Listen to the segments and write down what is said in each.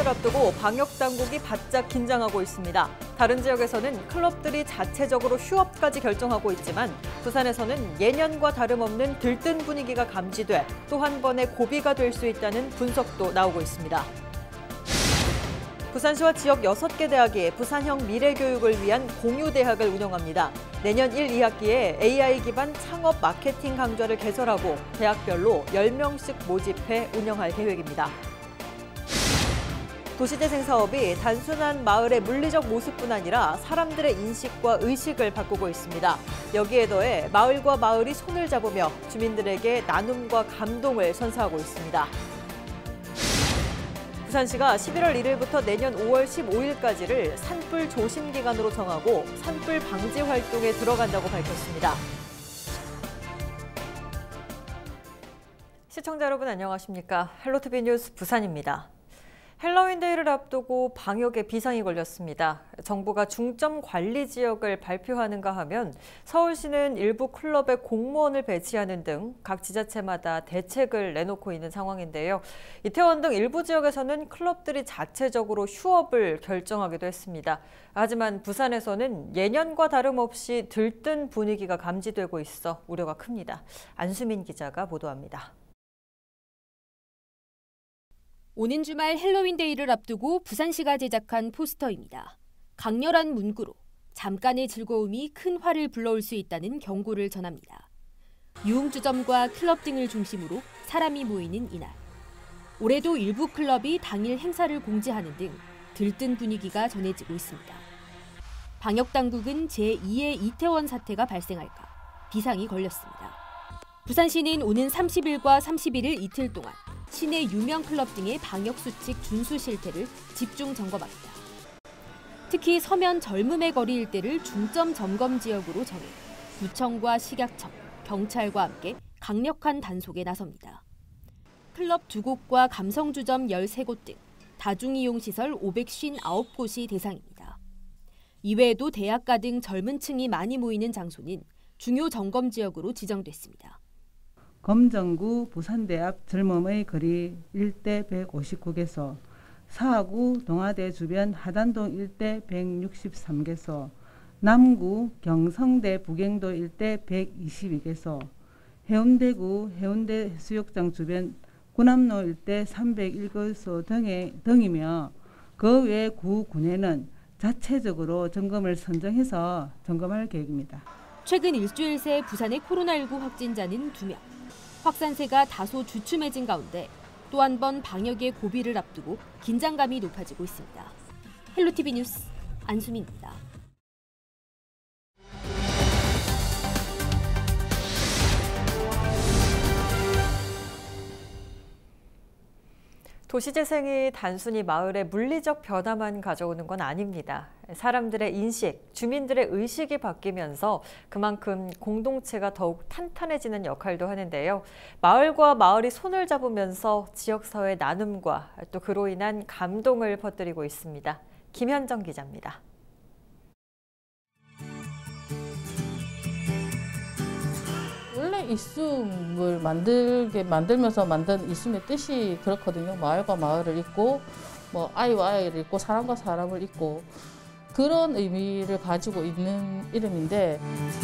앞두고 방역당국이 바짝 긴장하고 있습니다. 다른 지역에서는 클럽들이 자체적으로 휴업까지 결정하고 있지만 부산에서는 예년과 다름없는 들뜬 분위기가 감지돼 또 한 번의 고비가 될 수 있다는 분석도 나오고 있습니다. 부산시와 지역 6개 대학이 부산형 미래교육을 위한 공유대학을 운영합니다. 내년 1, 2학기에 AI 기반 창업 마케팅 강좌를 개설하고 대학별로 10명씩 모집해 운영할 계획입니다. 도시재생 사업이 단순한 마을의 물리적 모습뿐 아니라 사람들의 인식과 의식을 바꾸고 있습니다. 여기에 더해 마을과 마을이 손을 잡으며 주민들에게 나눔과 감동을 선사하고 있습니다. 부산시가 11월 1일부터 내년 5월 15일까지를 산불 조심 기간으로 정하고 산불 방지 활동에 들어간다고 밝혔습니다. 시청자 여러분 안녕하십니까? 헬로티비 뉴스 부산입니다. 헬로윈데이를 앞두고 방역에 비상이 걸렸습니다. 정부가 중점 관리 지역을 발표하는가 하면 서울시는 일부 클럽에 공무원을 배치하는 등 각 지자체마다 대책을 내놓고 있는 상황인데요. 이태원 등 일부 지역에서는 클럽들이 자체적으로 휴업을 결정하기도 했습니다. 하지만 부산에서는 예년과 다름없이 들뜬 분위기가 감지되고 있어 우려가 큽니다. 안수민 기자가 보도합니다. 오는 주말 헬로윈데이를 앞두고 부산시가 제작한 포스터입니다. 강렬한 문구로 잠깐의 즐거움이 큰 화를 불러올 수 있다는 경고를 전합니다. 유흥주점과 클럽 등을 중심으로 사람이 모이는 이날. 올해도 일부 클럽이 당일 행사를 공지하는 등 들뜬 분위기가 전해지고 있습니다. 방역당국은 제2의 이태원 사태가 발생할까 비상이 걸렸습니다. 부산시는 오는 30일과 31일 이틀 동안 시내 유명 클럽 등의 방역수칙 준수 실태를 집중 점검합니다. 특히 서면 젊음의 거리 일대를 중점 점검 지역으로 정해 구청과 식약청, 경찰과 함께 강력한 단속에 나섭니다. 클럽 2곳과 감성주점 13곳 등 다중이용시설 559곳이 대상입니다. 이외에도 대학가 등 젊은 층이 많이 모이는 장소는 중요 점검 지역으로 지정됐습니다. 검정구 부산대 앞 젊음의 거리 일대 159개소, 사하구 동아대 주변 하단동 일대 163개소, 남구 경성대 부경도 일대 122개소, 해운대구 해운대 해수욕장 주변 구남로 일대 301개소 등이며 그 외 구 군에는 자체적으로 점검을 선정해서 점검할 계획입니다. 최근 일주일 새 부산의 코로나19 확진자는 2명. 확산세가 다소 주춤해진 가운데 또 한 번 방역의 고비를 앞두고 긴장감이 높아지고 있습니다. 헬로티비 뉴스 안수민입니다. 도시재생이 단순히 마을의 물리적 변화만 가져오는 건 아닙니다. 사람들의 인식, 주민들의 의식이 바뀌면서 그만큼 공동체가 더욱 탄탄해지는 역할도 하는데요. 마을과 마을이 손을 잡으면서 지역사회 나눔과 또 그로 인한 감동을 퍼뜨리고 있습니다. 김현정 기자입니다. 원래 이숨을 만들면서 만든 이숨의 뜻이 그렇거든요. 마을과 마을을 잇고, 아이와 아이를 잇고, 사람과 사람을 잇고 그런 의미를 가지고 있는 이름인데.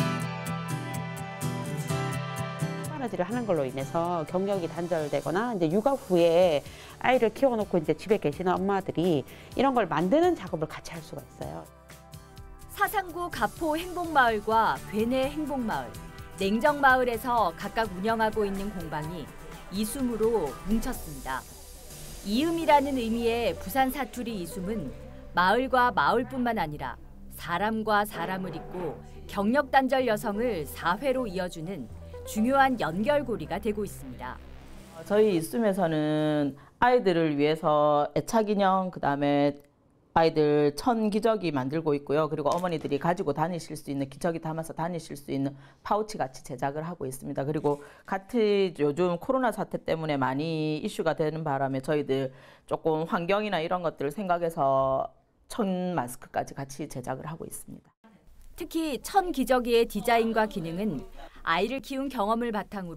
바느질을 하는 걸로 인해서 경력이 단절되거나 이제 육아 후에 아이를 키워놓고 이제 집에 계시는 엄마들이 이런 걸 만드는 작업을 같이 할 수가 있어요. 사상구 가포 행복마을과 괴내 행복마을, 냉정마을에서 각각 운영하고 있는 공방이 이숨으로 뭉쳤습니다. 이음이라는 의미의 부산 사투리 이숨은 마을과 마을뿐만 아니라 사람과 사람을 잇고 경력 단절 여성을 사회로 이어주는 중요한 연결고리가 되고 있습니다. 저희 이숨에서는 아이들을 위해서 애착 인형, 그다음에 아이들 천기저귀 만들고 있고요. 그리고 어머니들이 가지고 다니실 수 있는, 기저귀 담아서 다니실 수 있는 파우치 같이 제작을 하고 있습니다. 그리고 같이 요즘 코로나 사태 때문에 많이 이슈가 되는 바람에 저희들 조금 환경이나 이런 것들을 생각해서 천 마스크까지 같이 제작을 하고 있습니다. 특히 천 기저귀의 디자인과 기능은 아이를 키운 경험을 바탕으로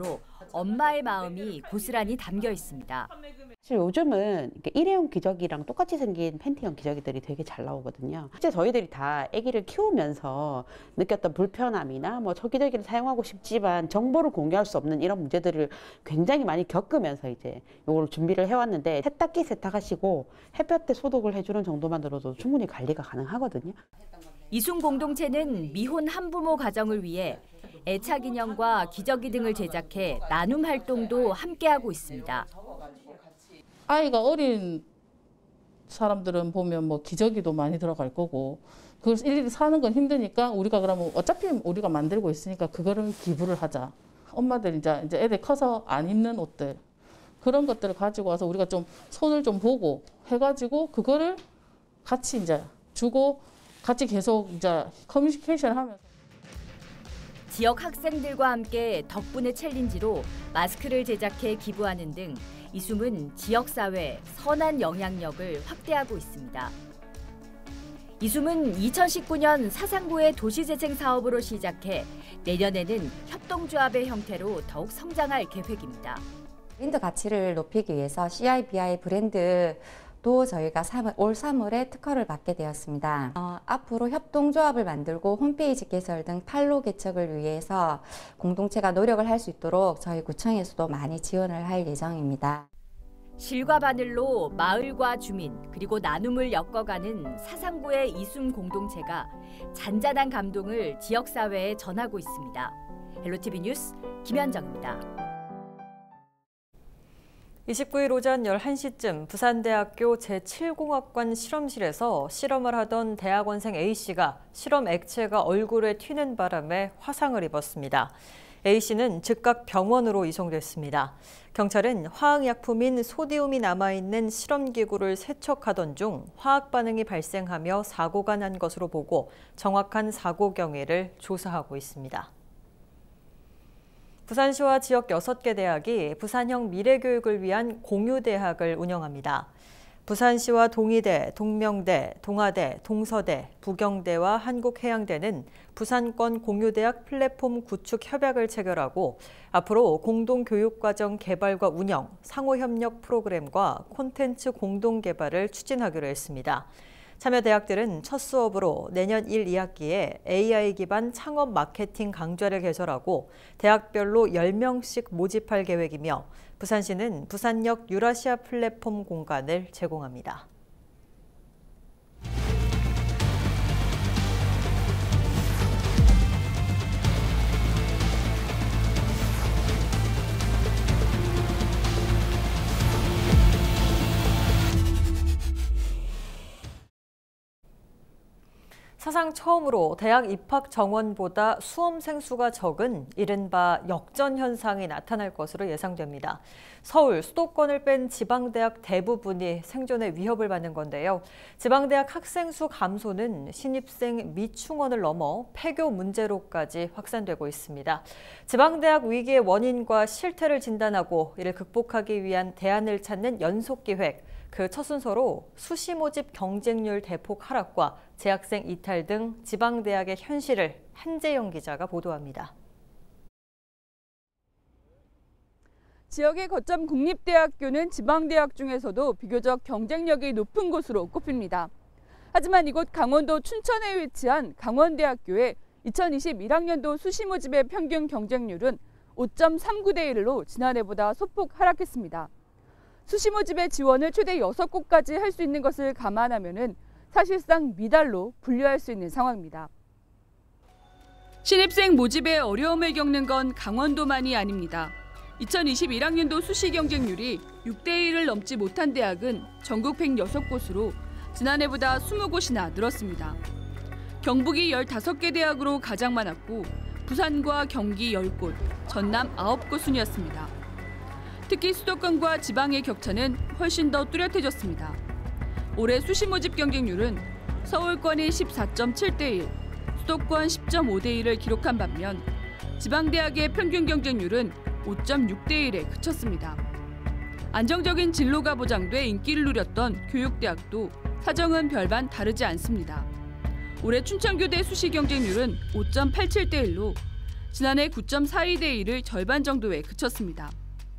엄마의 마음이 고스란히 담겨 있습니다. 사실 요즘은 일회용 기저귀랑 똑같이 생긴 팬티형 기저귀들이 되게 잘 나오거든요. 실제 저희들이 다 아기를 키우면서 느꼈던 불편함이나 뭐 저 기저귀를 사용하고 싶지만 정보를 공유할 수 없는 이런 문제들을 굉장히 많이 겪으면서 이제 이걸 준비를 해왔는데, 세탁기 세탁하시고 햇볕에 소독을 해주는 정도만으로도 충분히 관리가 가능하거든요. 이숨 공동체는 미혼 한부모 가정을 위해 애착 인형과 기저귀 등을 제작해 나눔 활동도 함께하고 있습니다. 아이가 어린 사람들은 보면 뭐 기저귀도 많이 들어갈 거고, 그걸 일일이 사는 건 힘드니까 우리가 그러면 어차피 우리가 만들고 있으니까 그거를 기부를 하자. 엄마들 이제 애들 커서 안 입는 옷들, 그런 것들을 가지고 와서 우리가 좀 손을 좀 보고 해가지고 그거를 같이 이제 주고 같이 계속 이제 커뮤니케이션 하면서. 지역 학생들과 함께 덕분에 챌린지로 마스크를 제작해 기부하는 등 이숨은 지역사회에 선한 영향력을 확대하고 있습니다. 이숨은 2019년 사상구의 도시재생 사업으로 시작해 내년에는 협동조합의 형태로 더욱 성장할 계획입니다. 브랜드 가치를 높이기 위해서 CIBI 브랜드도 저희가 올 3월에 특허를 받게 되었습니다. 앞으로 협동조합을 만들고 홈페이지 개설 등 판로 개척을 위해서 공동체가 노력을 할 수 있도록 저희 구청에서도 많이 지원을 할 예정입니다. 실과 바늘로 마을과 주민 그리고 나눔을 엮어가는 사상구의 이숨 공동체가 잔잔한 감동을 지역사회에 전하고 있습니다. 헬로티비 뉴스 김현정입니다. 29일 오전 11시쯤 부산대학교 제7공학관 실험실에서 실험을 하던 대학원생 A씨가 실험 액체가 얼굴에 튀는 바람에 화상을 입었습니다. A씨는 즉각 병원으로 이송됐습니다. 경찰은 화학약품인 소디움이 남아있는 실험기구를 세척하던 중 화학 반응이 발생하며 사고가 난 것으로 보고 정확한 사고 경위를 조사하고 있습니다. 부산시와 지역 6개 대학이 부산형 미래교육을 위한 공유대학을 운영합니다. 부산시와 동의대, 동명대, 동아대, 동서대, 부경대와 한국해양대는 부산권 공유대학 플랫폼 구축 협약을 체결하고 앞으로 공동교육과정 개발과 운영, 상호협력 프로그램과 콘텐츠 공동개발을 추진하기로 했습니다. 참여 대학들은 첫 수업으로 내년 1, 2학기에 AI 기반 창업 마케팅 강좌를 개설하고 대학별로 10명씩 모집할 계획이며 부산시는 부산역 유라시아 플랫폼 공간을 제공합니다. 사상 처음으로 대학 입학 정원보다 수험생 수가 적은 이른바 역전 현상이 나타날 것으로 예상됩니다. 서울, 수도권을 뺀 지방대학 대부분이 생존의 위협을 받는 건데요. 지방대학 학생 수 감소는 신입생 미충원을 넘어 폐교 문제로까지 확산되고 있습니다. 지방대학 위기의 원인과 실태를 진단하고 이를 극복하기 위한 대안을 찾는 연속기획, 그 첫 순서로 수시 모집 경쟁률 대폭 하락과 재학생 이탈 등 지방대학의 현실을 한재영 기자가 보도합니다. 지역의 거점 국립대학교는 지방대학 중에서도 비교적 경쟁력이 높은 곳으로 꼽힙니다. 하지만 이곳 강원도 춘천에 위치한 강원대학교의 2021학년도 수시 모집의 평균 경쟁률은 5.39대 1로 지난해보다 소폭 하락했습니다. 수시 모집의 지원을 최대 6곳까지 할 수 있는 것을 감안하면 사실상 미달로 분류할 수 있는 상황입니다. 신입생 모집에 어려움을 겪는 건 강원도만이 아닙니다. 2021학년도 수시 경쟁률이 6대 1을 넘지 못한 대학은 전국 106곳으로 지난해보다 20곳이나 늘었습니다. 경북이 15개 대학으로 가장 많았고 부산과 경기 10곳, 전남 9곳 순이었습니다. 특히 수도권과 지방의 격차는 훨씬 더 뚜렷해졌습니다. 올해 수시 모집 경쟁률은 서울권이 14.7대 1, 수도권 10.5대 1을 기록한 반면 지방대학의 평균 경쟁률은 5.6대 1에 그쳤습니다. 안정적인 진로가 보장돼 인기를 누렸던 교육대학도 사정은 별반 다르지 않습니다. 올해 춘천교대 수시 경쟁률은 5.87대 1로 지난해 9.42대 1을 절반 정도에 그쳤습니다.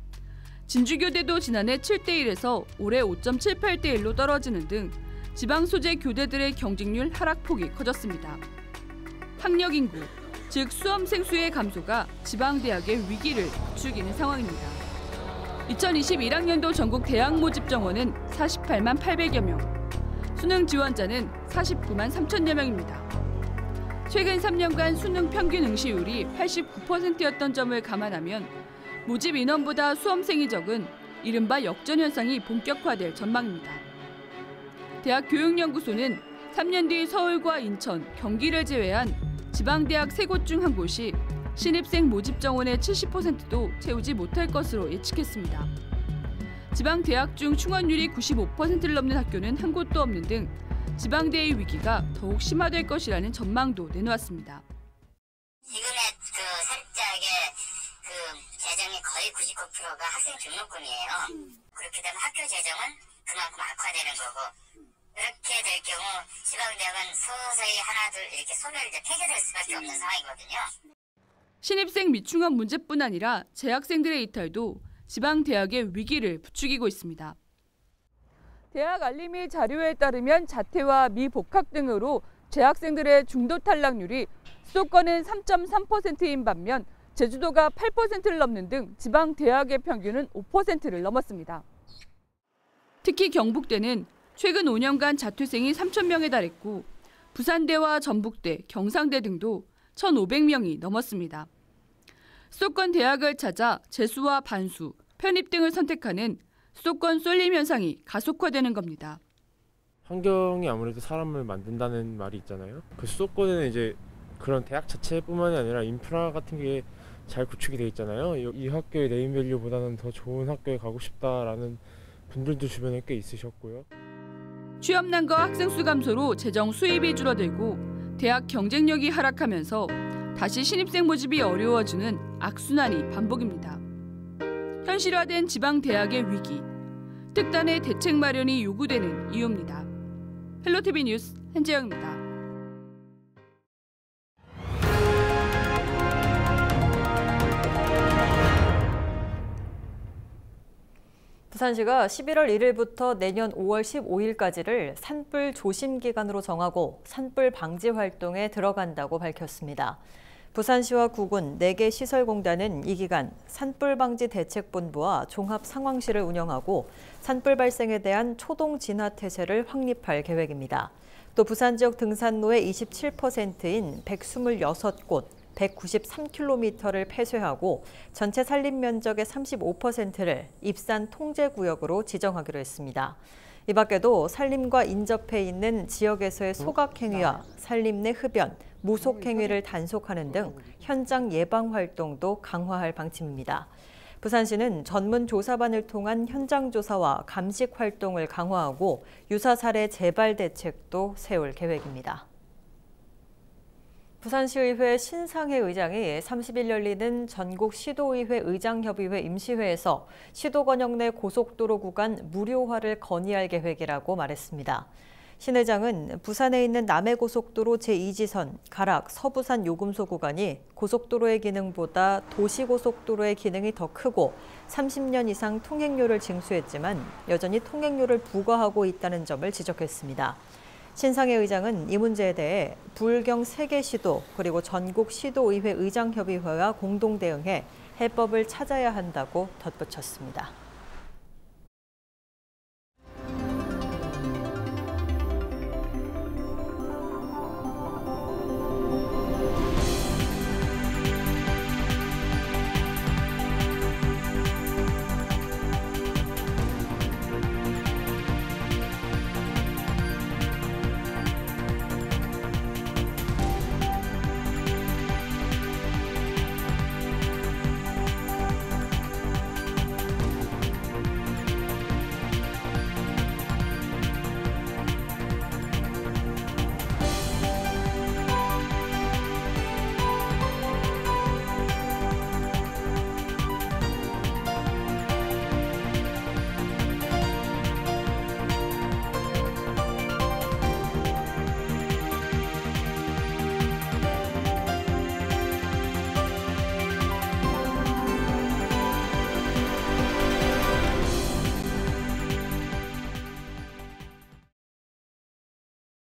진주교대도 지난해 7대 1에서 올해 5.78대 1로 떨어지는 등 지방 소재 교대들의 경쟁률 하락폭이 커졌습니다. 학력 인구, 즉 수험생 수의 감소가 지방대학의 위기를 부추기는 상황입니다. 2021학년도 전국 대학 모집 정원은 48만 800여 명, 수능 지원자는 49만 3천여 명입니다. 최근 3년간 수능 평균 응시율이 89%였던 점을 감안하면 모집 인원보다 수험생이 적은 이른바 역전 현상이 본격화될 전망입니다. 대학교육연구소는 3년 뒤 서울과 인천, 경기를 제외한 지방대학 3곳 중 한 곳이 신입생 모집 정원의 70%도 채우지 못할 것으로 예측했습니다. 지방대학 중 충원율이 95%를 넘는 학교는 한 곳도 없는 등 지방대의 위기가 더욱 심화될 것이라는 전망도 내놓았습니다. 지금의 사립대학의 재정이 거의 99%가 학생 등록금이에요. 그렇게 되면 학교 재정은 그만큼 악화되는 거고, 이렇게 될 경우 지방대학은 서서히 하나둘 이렇게 소멸 폐쇄될 수밖에 없는 상황이거든요. 신입생 미충원 문제뿐 아니라 재학생들의 이탈도 지방대학의 위기를 부추기고 있습니다. 대학 알림이 자료에 따르면 자퇴와 미복학 등으로 재학생들의 중도 탈락률이 수도권은 3.3%인 반면 제주도가 8%를 넘는 등 지방대학의 평균은 5%를 넘었습니다. 특히 경북대는 최근 5년간 자퇴생이 3,000명에 달했고 부산대와 전북대, 경상대 등도 1,500명이 넘었습니다. 수도권 대학을 찾아 재수와 반수, 편입 등을 선택하는 수도권 쏠림 현상이 가속화되는 겁니다. 환경이 아무래도 사람을 만든다는 말이 있잖아요. 그 수도권에는 이제 그런 대학 자체뿐만이 아니라 인프라 같은 게 잘 구축이 돼 있잖아요. 이 학교의 네임밸류보다는 더 좋은 학교에 가고 싶다라는 분들도 주변에 꽤 있으셨고요. 취업난과 학생 수 감소로 재정 수입이 줄어들고 대학 경쟁력이 하락하면서 다시 신입생 모집이 어려워지는 악순환이 반복입니다. 현실화된 지방대학의 위기, 특단의 대책 마련이 요구되는 이유입니다. 헬로티비 뉴스 한재영입니다. 부산시가 11월 1일부터 내년 5월 15일까지를 산불 조심 기간으로 정하고 산불 방지 활동에 들어간다고 밝혔습니다. 부산시와 구군 4개 시설공단은 이 기간 산불 방지 대책본부와 종합 상황실을 운영하고 산불 발생에 대한 초동 진화 태세를 확립할 계획입니다. 또 부산 지역 등산로의 27%인 126곳, 193km를 폐쇄하고 전체 산림 면적의 35%를 입산 통제구역으로 지정하기로 했습니다. 이 밖에도 산림과 인접해 있는 지역에서의 소각행위와 산림 내 흡연, 무속행위를 단속하는 등 현장 예방 활동도 강화할 방침입니다. 부산시는 전문 조사반을 통한 현장 조사와 감식 활동을 강화하고 유사 사례 재발 대책도 세울 계획입니다. 부산시의회 신상혜 의장이 30일 열리는 전국시도의회 의장협의회 임시회에서 시도 권역 내 고속도로 구간 무료화를 건의할 계획이라고 말했습니다. 신 의장은 부산에 있는 남해고속도로 제2지선 가락 서부산 요금소 구간이 고속도로의 기능보다 도시고속도로의 기능이 더 크고 30년 이상 통행료를 징수했지만 여전히 통행료를 부과하고 있다는 점을 지적했습니다. 신상혜 의장은 이 문제에 대해 불경 3개 시도 그리고 전국 시도의회 의장협의회와 공동 대응해 해법을 찾아야 한다고 덧붙였습니다.